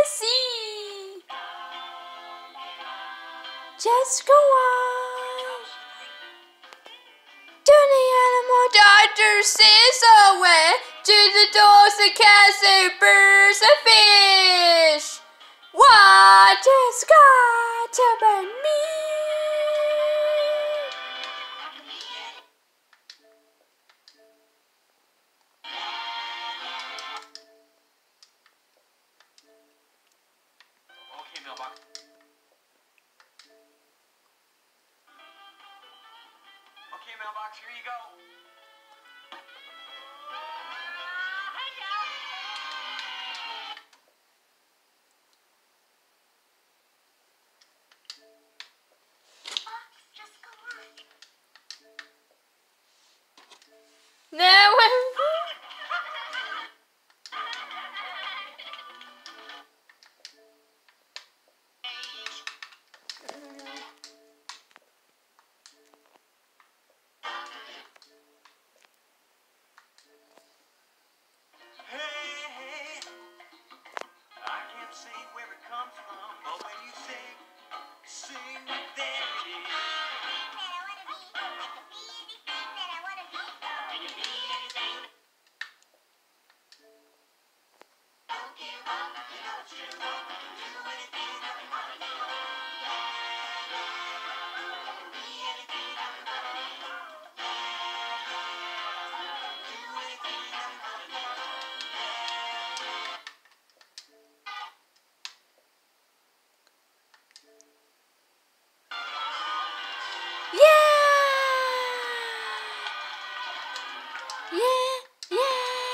sea. Just go on. To the animal doctor says away. To the dogs, the cats, the birds, the fish. What has got about me? Okay, mailbox. Okay, mailbox, here you go. Now Hey, I can't say where it comes from, but when you sing there it is. Can you be anything? Don't give up, you know it's true. Do anything that we wanna do. Be anything that we wanna be. Do anything that we wanna do. yeah.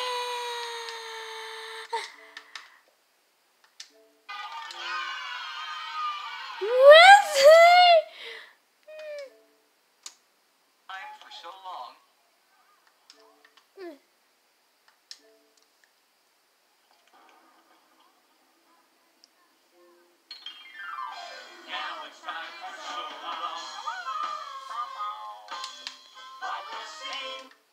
Time for so long. Now it's time for so long. But the same